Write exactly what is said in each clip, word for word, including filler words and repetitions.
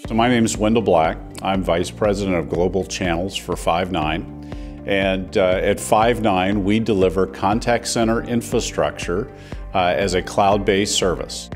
So my name is Wendell Black. I'm Vice President of Global Channels for Five9. And uh, at Five9, we deliver contact center infrastructure uh, as a cloud-based service.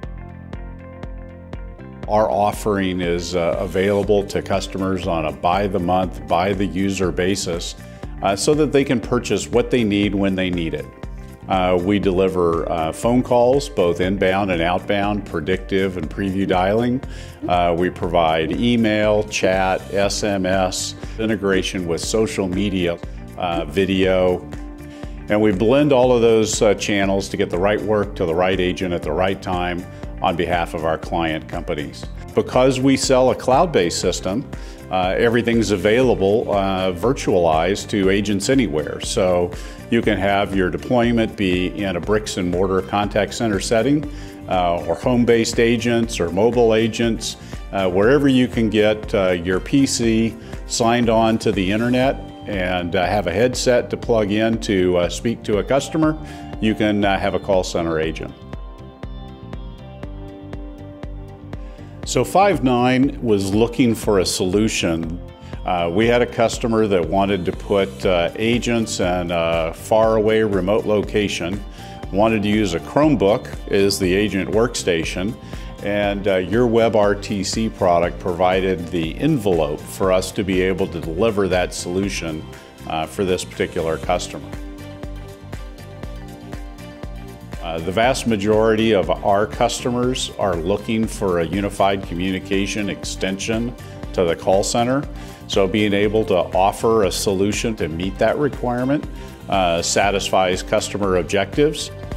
Our offering is uh, available to customers on a by-the-month, by-the-user basis uh, so that they can purchase what they need when they need it. Uh, we deliver uh, phone calls, both inbound and outbound, predictive and preview dialing. Uh, we provide email, chat, S M S, integration with social media, uh, video. And we blend all of those uh, channels to get the right work to the right agent at the right time on behalf of our client companies. Because we sell a cloud-based system, uh, everything's available uh, virtualized to agents anywhere. So you can have your deployment be in a bricks and mortar contact center setting, uh, or home-based agents or mobile agents, uh, wherever you can get uh, your P C signed on to the internet and uh, have a headset to plug in to uh, speak to a customer, you can uh, have a call center agent. So Five9 was looking for a solution. Uh, we had a customer that wanted to put uh, agents in a faraway remote location, wanted to use a Chromebook as the agent workstation, and uh, your WebRTC product provided the envelope for us to be able to deliver that solution uh, for this particular customer. Uh, the vast majority of our customers are looking for a unified communication extension to the call center. So being able to offer a solution to meet that requirement uh, satisfies customer objectives.